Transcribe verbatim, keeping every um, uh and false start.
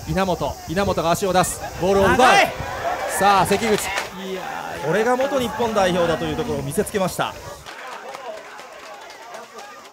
稲本稲本が足を出す、ボールを奪う。さあ関口、 いやこれが元日本代表だというところを見せつけました。